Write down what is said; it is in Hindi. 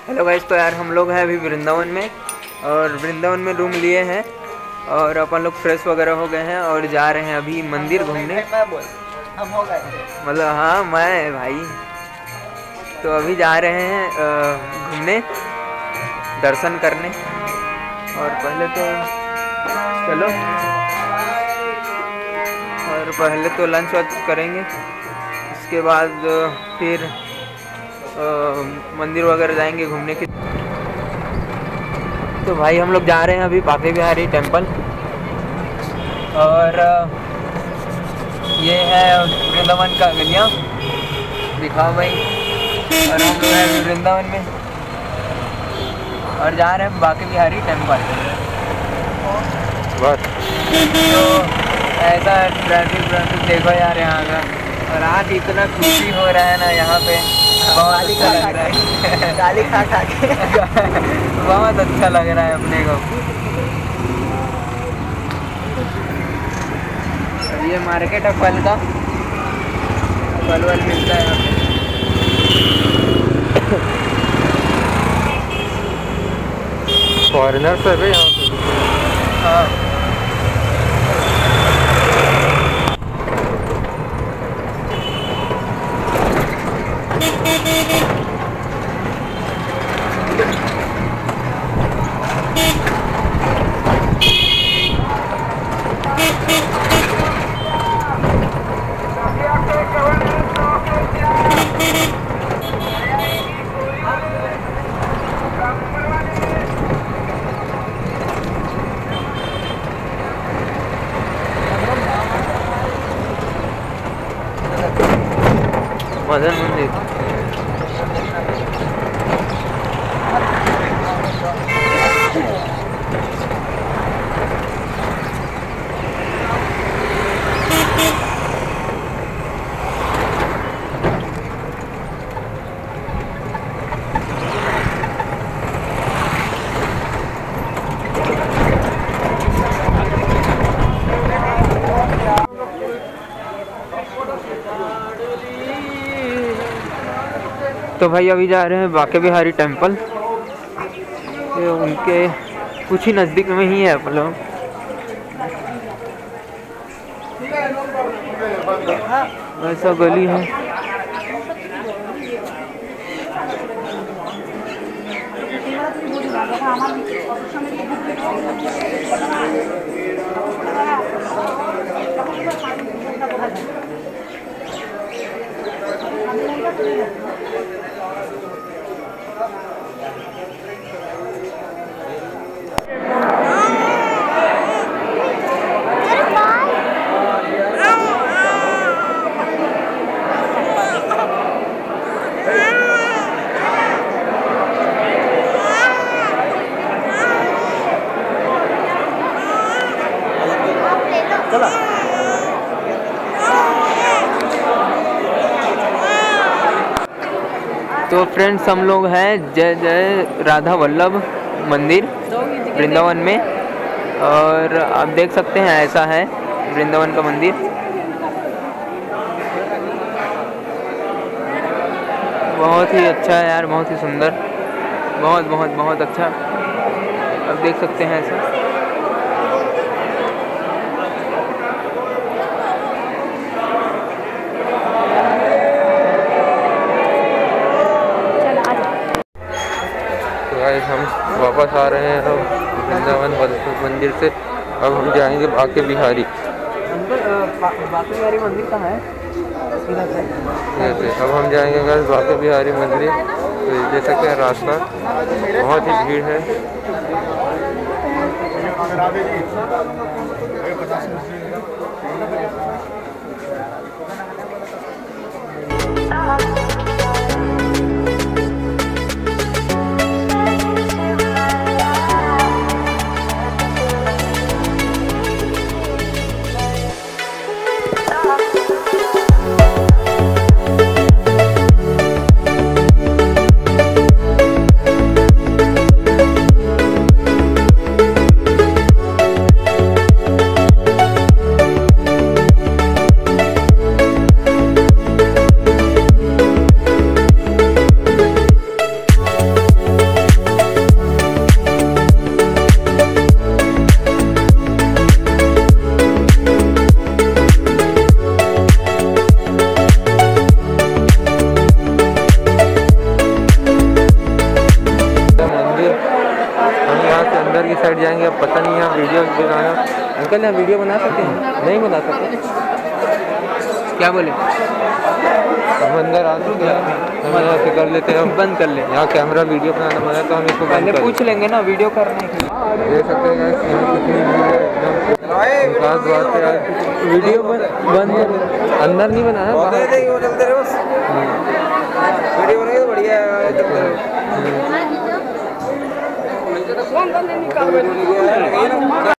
हेलो गाइस, तो यार हम लोग हैं अभी वृंदावन में, और वृंदावन में रूम लिए हैं और अपन लोग फ्रेश वगैरह हो गए हैं और जा रहे हैं अभी मंदिर घूमने। हम हो गए थे मतलब हाँ, मैं भाई तो अभी जा रहे हैं घूमने, दर्शन करने। और पहले तो चलो, और पहले तो लंच वंच करेंगे, उसके बाद फिर मंदिर वगैरह जाएंगे घूमने के। तो भाई हम लोग जा रहे हैं अभी बांके बिहारी टेम्पल, और ये है वृंदावन का गलियाँ, दिखाओ भाई। और हम लोग हैं वृंदावन में और जा रहे हैं बांके बिहारी टेम्पल। बस तो ऐसा ट्रैफिक देखो यार यहाँ का, और आज इतना खुशी हो रहा है ना यहाँ पे, बहुत अच्छा लग रहा है। गाली खा के बहुत अच्छा लग रहा है अपने को। ये मार्केट है फल का, फल वल मिलता है यहाँ पे। फॉरेनर सब है यहाँ पे। हाँ, मदन मंदिर। तो भाई अभी जा रहे हैं बांके बिहारी टेम्पल, ये उनके कुछ ही नज़दीक में ही है, मतलब ऐसा गली है। तो फ्रेंड्स, हम लोग हैं जय जय राधा वल्लभ मंदिर वृंदावन में, और आप देख सकते हैं ऐसा है वृंदावन का मंदिर। बहुत ही अच्छा है यार, बहुत ही सुंदर, बहुत बहुत बहुत अच्छा। आप देख सकते हैं ऐसा। हम वापस आ रहे हैं अब वृंदावन मंदिर से। अब हम जाएंगे बांके बिहारी। बांके बिहारी मंदिर कहाँ है? जैसे अब हम जाएंगे बस बांके बिहारी मंदिर। तो देख सकते हैं रास्ता बहुत ही भीड़ है। नहीं बना सकते। क्या बोले? हम अंदर आ चुके हैं, हम यहाँ से कर लेते हैं, हम बंद कर ले। यहाँ कैमरा वीडियो बनाना मना है तो हम इसको बंद पहले कर पूछ लेंगे ना वीडियो करने के लिए। देख सकते हैं guys, यहाँ कितनी भीड़ है एकदम विकास द्वार पे यार। वीडियो बंद अंदर नहीं बना है, बाहर। चलते रहे बस वीडियो बनेगी तो बढ़िया है, चलते रहे।